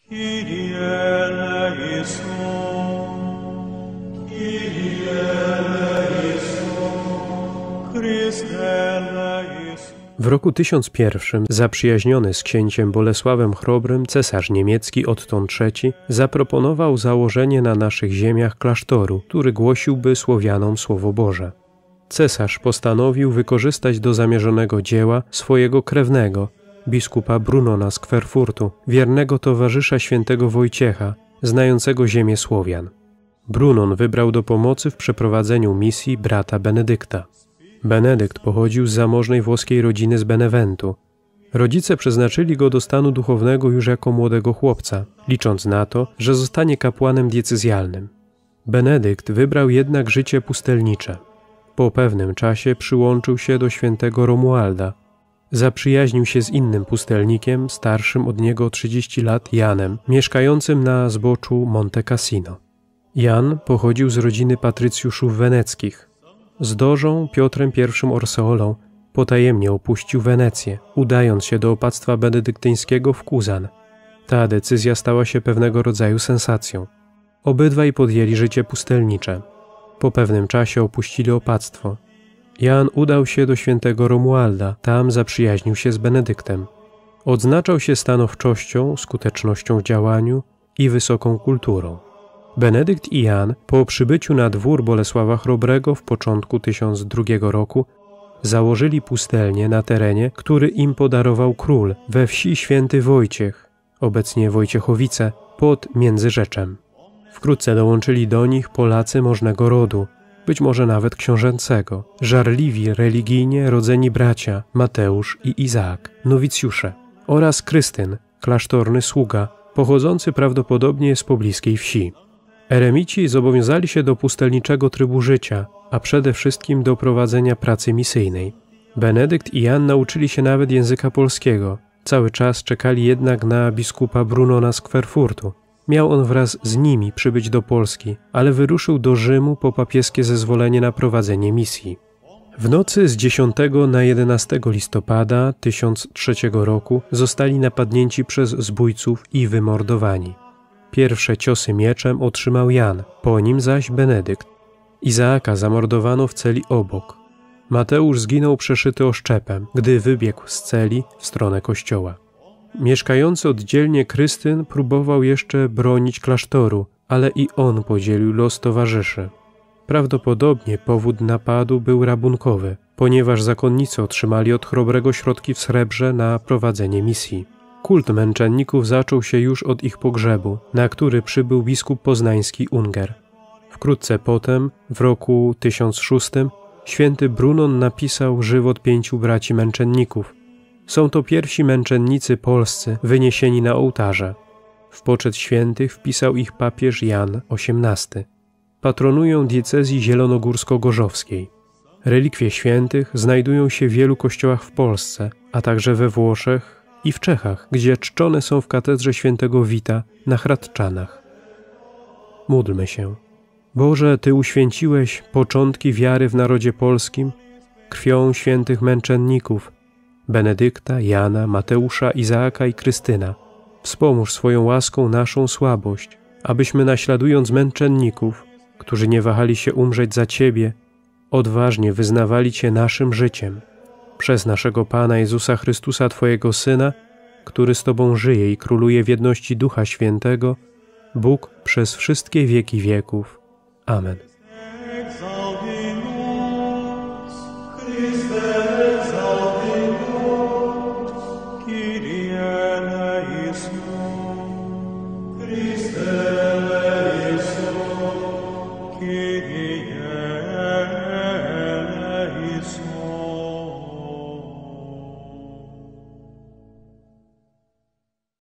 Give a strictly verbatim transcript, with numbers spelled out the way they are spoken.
Kyrie eleison, Kyrie eleison, Chryste eleison. W roku tysiąc pierwszym zaprzyjaźniony z księciem Bolesławem Chrobrym cesarz niemiecki Otton trzeci zaproponował założenie na naszych ziemiach klasztoru, który głosiłby Słowianom Słowo Boże. Cesarz postanowił wykorzystać do zamierzonego dzieła swojego krewnego, biskupa Brunona z Kwerfurtu, wiernego towarzysza świętego Wojciecha, znającego ziemię Słowian. Brunon wybrał do pomocy w przeprowadzeniu misji brata Benedykta. Benedykt pochodził z zamożnej włoskiej rodziny z Beneventu. Rodzice przeznaczyli go do stanu duchownego już jako młodego chłopca, licząc na to, że zostanie kapłanem diecezjalnym. Benedykt wybrał jednak życie pustelnicze. Po pewnym czasie przyłączył się do świętego Romualda. Zaprzyjaźnił się z innym pustelnikiem, starszym od niego o trzydzieści lat, Janem, mieszkającym na zboczu Monte Cassino. Jan pochodził z rodziny patrycjuszów weneckich. Z dożą Piotrem pierwszym Orseolą potajemnie opuścił Wenecję, udając się do opactwa benedyktyńskiego w Kuzan. Ta decyzja stała się pewnego rodzaju sensacją. Obydwaj podjęli życie pustelnicze. Po pewnym czasie opuścili opactwo. Jan udał się do świętego Romualda, tam zaprzyjaźnił się z Benedyktem. Odznaczał się stanowczością, skutecznością w działaniu i wysoką kulturą. Benedykt i Jan po przybyciu na dwór Bolesława Chrobrego w początku tysiąc drugiego roku założyli pustelnię na terenie, który im podarował król we wsi Święty Wojciech, obecnie Wojciechowice, pod Międzyrzeczem. Wkrótce dołączyli do nich Polacy możnego rodu, być może nawet książęcego, żarliwi religijnie rodzeni bracia Mateusz i Izaak, nowicjusze, oraz Krystyn, klasztorny sługa, pochodzący prawdopodobnie z pobliskiej wsi. Eremici zobowiązali się do pustelniczego trybu życia, a przede wszystkim do prowadzenia pracy misyjnej. Benedykt i Jan nauczyli się nawet języka polskiego. Cały czas czekali jednak na biskupa Brunona z Kwerfurtu. Miał on wraz z nimi przybyć do Polski, ale wyruszył do Rzymu po papieskie zezwolenie na prowadzenie misji. W nocy z dziesiątego na jedenastego listopada tysiąc trzeciego roku zostali napadnięci przez zbójców i wymordowani. Pierwsze ciosy mieczem otrzymał Jan, po nim zaś Benedykt. Izaaka zamordowano w celi obok. Mateusz zginął przeszyty oszczepem, gdy wybiegł z celi w stronę kościoła. Mieszkający oddzielnie Krystyn próbował jeszcze bronić klasztoru, ale i on podzielił los towarzyszy. Prawdopodobnie powód napadu był rabunkowy, ponieważ zakonnicy otrzymali od Chrobrego środki w srebrze na prowadzenie misji. Kult męczenników zaczął się już od ich pogrzebu, na który przybył biskup poznański Unger. Wkrótce potem, w roku tysiąc szóstym, święty Brunon napisał żywot pięciu braci męczenników. Są to pierwsi męczennicy polscy wyniesieni na ołtarze. W poczet świętych wpisał ich papież Jan osiemnasty. Patronują diecezji zielonogórsko-gorzowskiej. Relikwie świętych znajdują się w wielu kościołach w Polsce, a także we Włoszech i w Czechach, gdzie czczone są w katedrze świętego Wita na Hradczanach. Módlmy się. Boże, Ty uświęciłeś początki wiary w narodzie polskim krwią świętych męczenników, Benedykta, Jana, Mateusza, Izaaka i Krystyna. Wspomóż swoją łaską naszą słabość, abyśmy naśladując męczenników, którzy nie wahali się umrzeć za Ciebie, odważnie wyznawali Cię naszym życiem. Przez naszego Pana Jezusa Chrystusa, Twojego Syna, który z Tobą żyje i króluje w jedności Ducha Świętego, Bóg przez wszystkie wieki wieków. Amen. Exaudimus Christe